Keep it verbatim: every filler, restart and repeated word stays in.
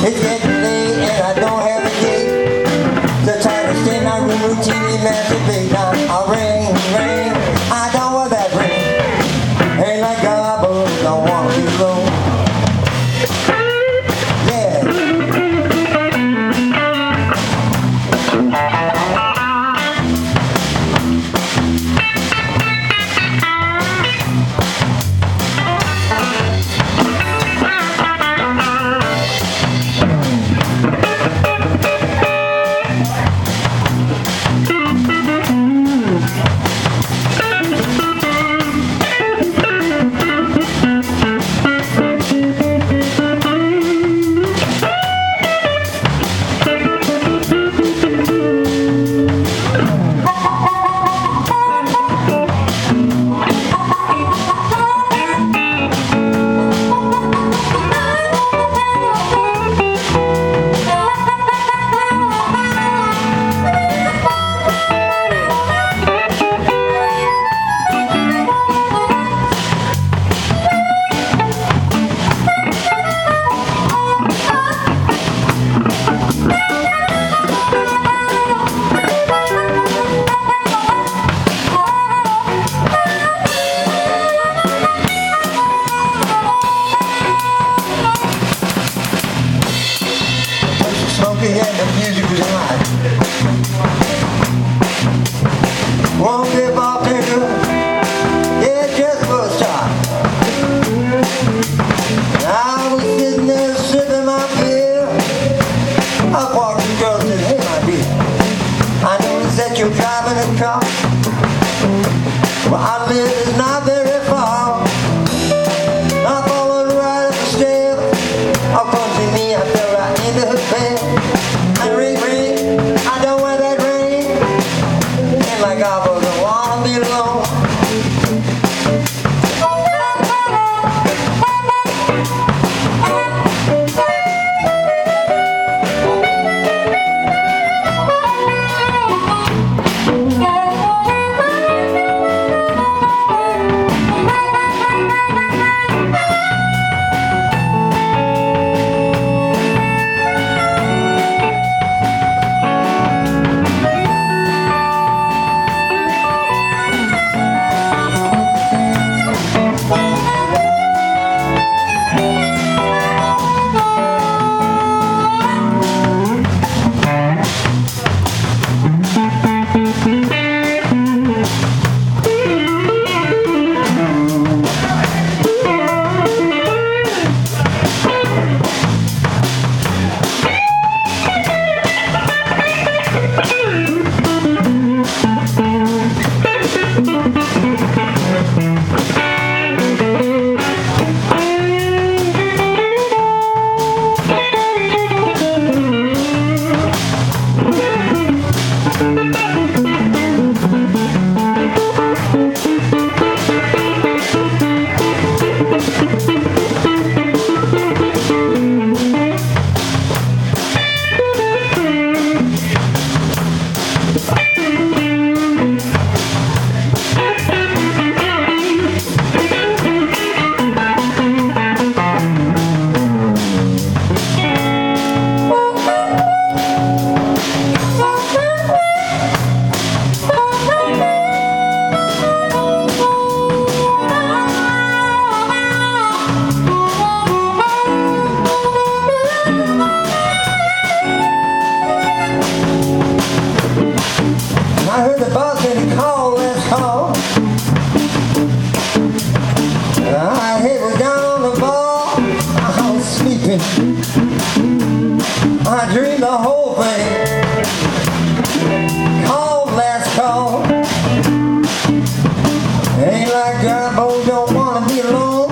It's getting late and I don't have a date. The time to stay in my room routinely masturbate. Now I'll ring, ring, I don't want that ring. Ain't like gobble, don't wanna be alone. And the music was high. Won't give up, nigga. Yeah, just for a shot. I was sitting there sipping my beer. I walked the girl and said, hey, my dear, I noticed that you're driving a car. Where I live is not very far. I followed right up the stairs. I'll come to me, I fell right into her bed. Ring, ring, I don't wear that ring. Ain't like I don't wanna be alone. I heard the bartender call last call. My head was down on the bar. I was sleeping. I dreamed the whole thing. Called last call. Ain't like Jumbo, don't wanna be alone.